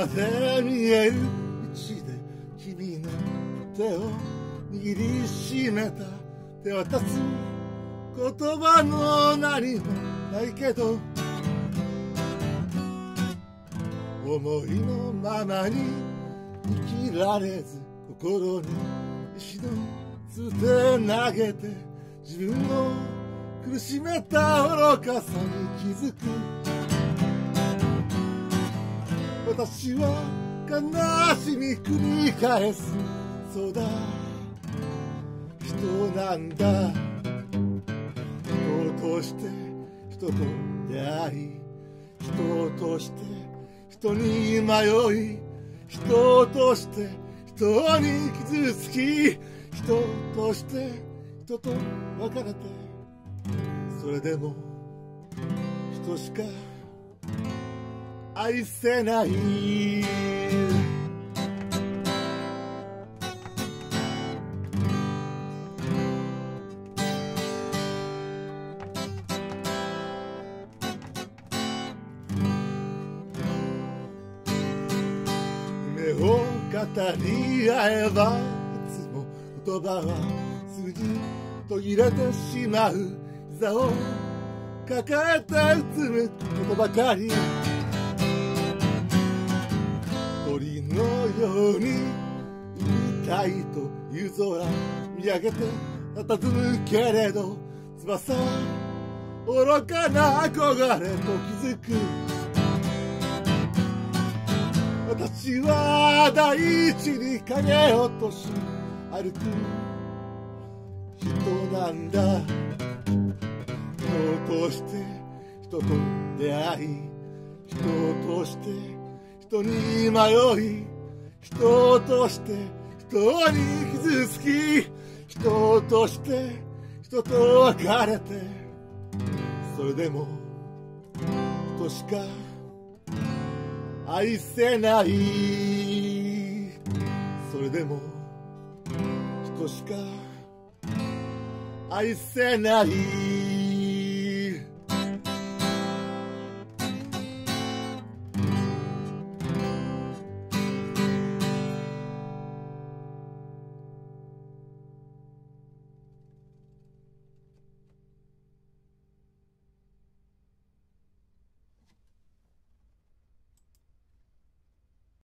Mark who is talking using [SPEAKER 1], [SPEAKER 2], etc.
[SPEAKER 1] で見える道で君の手を握りしめた手渡す言葉の何もないけど思いのままに生きられず心に石の捨て投げて自分の苦しめた愚かさに気づく私は悲しみ繰り返すそうだ人なんだ人として人と出会い人として人に迷い人として人に傷つき人として人と別れてそれでも人しか愛せない夢を語り合えばいつも言葉はすぐに途切れてしまう膝を抱えてうつむことばかり鳥のように言いたいという空見上げて佇むけれど翼愚かな憧れと気づく私は大地に影落とし歩く人なんだ人として人と出会い人として人に迷い人として人に傷つき人として人と別れてそれでも人しか愛せないそれでも人しか愛せない